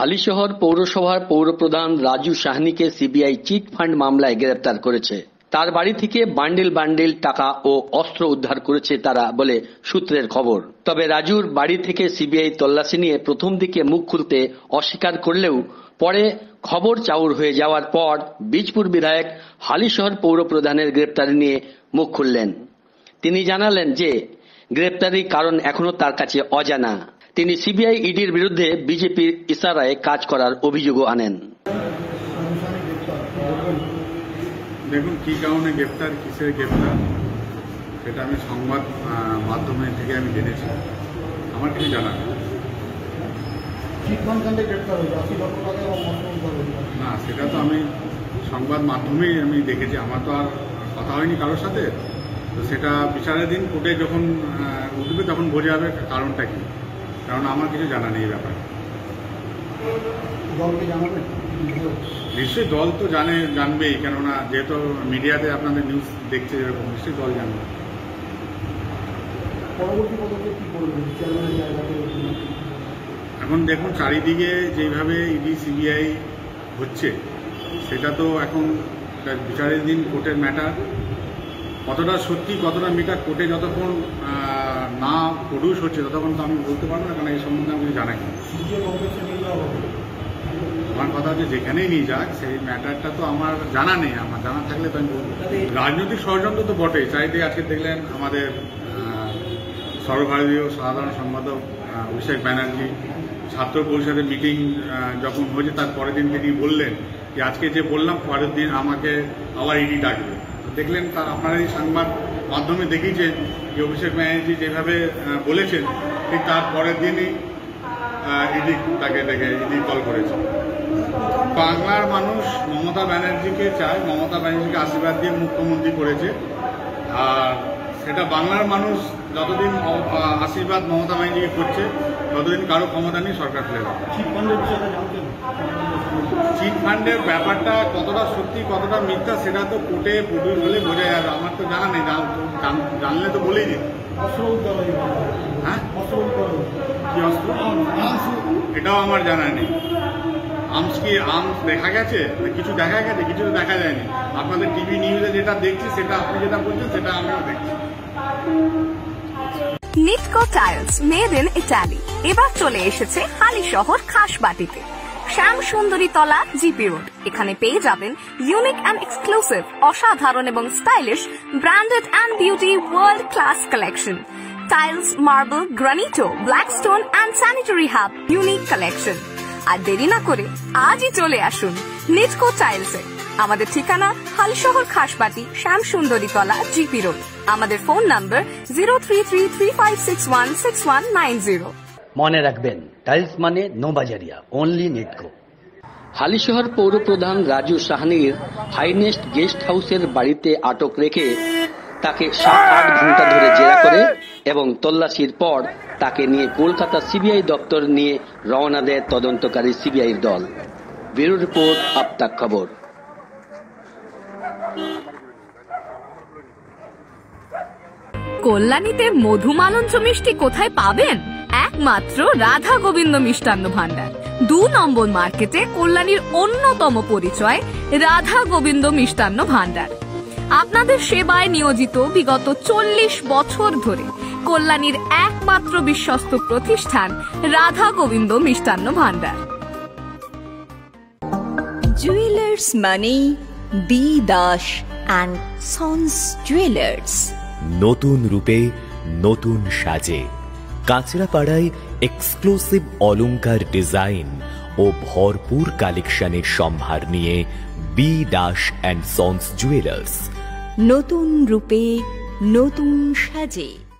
হালিশহর পৌরসভার পৌরপ্রধান রাজু সাহনীকে সিবিআই চিট ফান্ড মামলায় গ্রেপ্তার করেছে। তার বাড়ি থেকে বান্ডিল বান্ডিল টাকা ও অস্ত্র উদ্ধার করেছে তারা বলে সূত্রের খবর। তবে রাজুর বাড়ি থেকে সিবিআই তল্লাশি নিয়ে প্রথম দিকে মুখ খুলতে অস্বীকার করলেও পরে খবর চাউর হয়ে যাওয়ার পর বীজপুর বিধায়ক হালিশহর পৌরপ্রধানের গ্রেপ্তারি নিয়ে মুখ খুললেন। তিনি জানালেন যে গ্রেপ্তারির কারণ এখনো তার কাছে অজানা। তিনি সিবিআই ইডির বিরুদ্ধে বিজেপির ইশারায় কাজ করার অভিযোগও আনেন। দেখুন, কি কারণে গ্রেপ্তার, কিসের গ্রেপ্তার, সেটা আমি সংবাদ মাধ্যমে থেকে আমি জেনেছি। আমার কিছু জানা নেই। না, সেটা তো আমি সংবাদ মাধ্যমেই আমি দেখেছি। আমার তো আর কথা হয়নি কারোর সাথে। তো সেটা বিচারের দিন কোর্টে যখন উঠবে তখন বোঝা যাবে কারণটা কি। কারণ আমার কিছু জানা নেই এই ব্যাপারে। নিশ্চয়ই দল তো জানবেই, কেননা যেহেতু মিডিয়াতে আপনাদের নিউজ দেখছে, এরকম নিশ্চয়ই দল জানবে। এখন দেখুন, চারিদিকে যেভাবে ইডি সিবিআই হচ্ছে, সেটা তো এখন বিচারের দিন কোর্টের ম্যাটার। কতটা সত্যি কতটা মিটার কোর্টে যতক্ষণ না প্রডিউস হচ্ছে ততক্ষণ তো আমি বলতে পারবো না, কারণ এই সম্বন্ধে আমি কিছু জানাই না। আমার কথা হচ্ছে যেখানেই নিয়ে যাক, সেই ম্যাটারটা তো আমার জানা নেই। আমার জানা থাকলে তো আমি বলবো। রাজনৈতিক ষড়যন্ত্র তো বটেই। চারিদিকে আজকে দেখলেন আমাদের সর্বভারতীয় সাধারণ সম্পাদক অভিষেক ব্যানার্জি ছাত্র পরিষদের মিটিং যখন হয়েছে তার পরের দিন তিনি বললেন যে আজকে যে বললাম পরের দিন আমাকে আবার ইডি ডাকবে। দেখলেন, তার আপনারা এই সংবাদ মাধ্যমে দেখিয়েছেন যে অভিষেক ব্যানার্জি যেভাবে বলেছেন ঠিক তার পরের দিনই ইডি তাকে ডেকে ইডি কল করেছে। বাংলার মানুষ মমতা ব্যানার্জিকে চায়, মমতা ব্যানার্জিকে আশীর্বাদ দিয়ে মুখ্যমন্ত্রী করেছে। আর সেটা বাংলার মানুষ যতদিন আশীর্বাদ মমতা ব্যানার্জিকে করছে ততদিন কারো ক্ষমতা নেই সরকার ফেলে দেবে। চিট ফান্ডের ব্যাপারটা কতটা সত্যি কতটা মিথ্যা সেটা তো কোর্টে প্রডিউস হলে বোঝা যাবে। আমার তো জানা নেই, জানলে তো বলেই দিন। হ্যাঁ, কি অস্ত্র এটাও আমার জানা নেই। আর্মস দেখা গেছে, কিছু দেখা গেছে, কিছু তো দেখা যায়নি। আপনাদের টিভি নিউজে যেটা দেখছি সেটা আপনি যেটা বলছেন সেটা আমিও দেখছি। Nitco tiles made in Italy এবার চলে এসেছে হালিশহর খাসবাটিতে, শ্যাম সুন্দরী তলা, জিপি রোড। এখানে পেয়ে যাবেন ইউনিক অ্যান্ড এক্সক্লুসিভ, অসাধারণ এবং stylish branded and beauty world class collection, tiles, marble, granito, black stone and sanitary hub unique collection. আর দেরি না করে আজই চলে আসুন নিটকো টাইলসে। আমাদের ঠিকানা হালিশহর খাসবাটি, শ্যাম সুন্দরী তলা, জিপি রোড। আমাদের ফোন নাম্বার 0333561690। মনে রাখবেন, টাইলস মানে নো বাজারিয়া, অনলি নিটকো। হালিশহর পৌরপ্রধান রাজু সাহনীর হাইনেস্ট গেস্ট হাউসের বাড়িতে আটক রেখে তাকে 7-8 ঘন্টা ধরে জেরা করে এবং তল্লাশির পর তাকে নিয়ে কলকাতা সিবিআই দপ্তর নিয়ে রওনা দেয় তদন্তকারী সিবিআইর দল। ব্যুরো রিপোর্ট, আপতাক খবর। কল্যাণীতে মধুমালঞ্চ মিষ্টি কোথায় পাবেন? একমাত্র রাধা গোবিন্দ মিষ্টান্ন ভান্ডার, 2 নম্বর মার্কেটে কল্যাণীর অন্যতম পরিচয় রাধা গোবিন্দ মিষ্টান্ন ভান্ডার। আপনাদের সেবায় নিয়োজিত বিগত 40 বছর ধরে কল্যাণীর একমাত্র বিশ্বস্ত প্রতিষ্ঠান রাধা গোবিন্দ মিষ্টান্ন ভান্ডার। জুয়েলার্স মানে B Das and sons jewellers. নতুন রূপে নতুন সাজে কাঁচরাপাড়ায় এক্সক্লুসিভ অলংকার ডিজাইন ও ভরপুর কালেকশনের সম্ভার নিয়ে B Das and sons jewellers. নতুন রূপে নতুন সাজে।